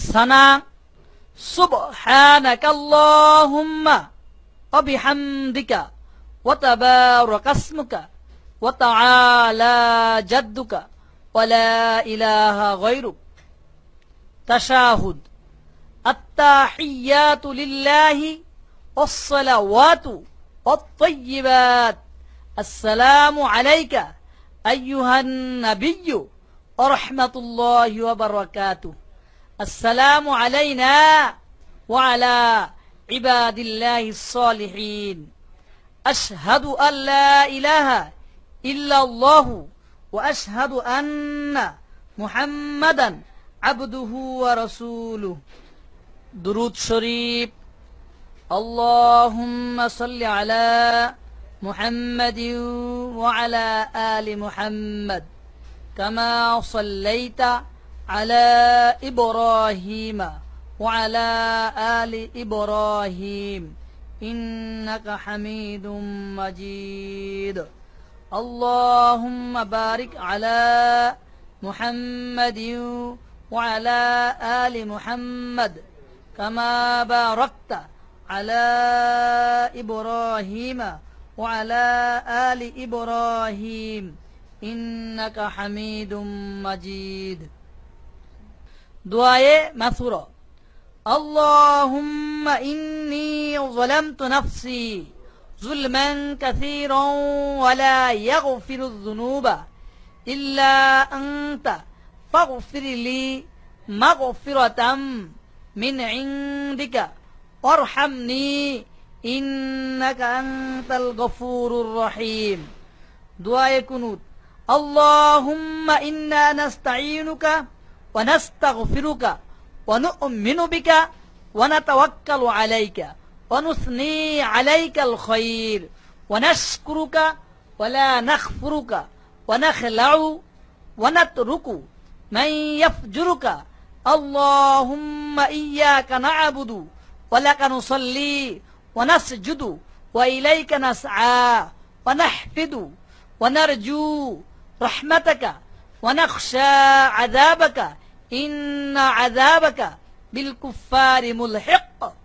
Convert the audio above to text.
সানা সুবহানাকাল্লাহুম্মা ওয়া বিহামদিকা ওয়া তাবারাকাসমুকা ওয়া তাআলা জাদ্দুকা ওয়া লা ইলাহা গায়রুক। তাশাহুদ আত-তাহিয়াতু লিল্লাহি ওয়াস-সালাওয়াতু ওয়াত-তাইয়্যিবাত। আসসালামু আলাইকা আইয়ুহান নাবিয়্যু ওয়া রাহমাতুল্লাহি ওয়া বারাকাতুহু। আসসালামু আলাইনা ওয়া আলা ইবাদিল্লাহিস সালিহিন। আশহাদু আল্লা ইলাহা ইল্লাল্লাহু ওয়া আশহাদু আন্না মুহাম্মাদান আবদুহু ওয়া রাসূলুহু। দুরূদ শরীফ। আল্লাহুম্মা সাল্লি আলা মুহাম্মাদিন ওয়া আলা আলি মুহাম্মাদ কামা সাল্লাইতা আলা ইব্রাহিম ওয়া আলা আলি ইব্রাহিম ইন্নাকা হামিদুম মাজিদ। আল্লাহুম্মা বারিক আলা মুহাম্মাদিন ওয়া আলা আলি মুহাম্মাদ কামা বারাকতা আলা ইব্রাহিম ওয়া আলা আলি ইব্রাহিম ইন্নাকা হামিদুম মাজিদ। দুআয়ে মাসুরা। আল্লাহুম্মা ইন্নী যালামতু নাফসি যুলমান কাসীরান ওয়া লা ইয়াগফিরুয যুনুবা ইল্লা আনতা ফাগফির লি মাগফিরাতাম মিন ইনদিকা ওয়ারহামনি ইন্নাকা আনতাল গফুরুর রহিম। দুআয়ে কুনুত। আল্লাহুম্মা ইন্না নাস্তাঈনুকা ওয়া নাস্তাগফিরুকা ওয়া নু'মিনু বিকা ওয়া নাতাওয়াক্কালু আলাইকা ওয়া নুসনি আলাইকাল খায়র ওয়া নাশকুরুকা ওয়া লা নাগফিরুকা ওয়া নাখলাউ ওয়া নাতরুকু মান ইয়াফজুরুকা। আল্লাহুম্মা ইয়্যাকা না'বুদু ওয়া লাকা নুসাল্লি ওয়া নাসজুদু ওয়া ইলাইকা নাসআ ওয়া নাহফিদু ওয়া নারজু রাহমাতাকা ওয়া নাখশা আযাবাকা ইন্না আযাবাকা বিল কুফফারি মুলহিক।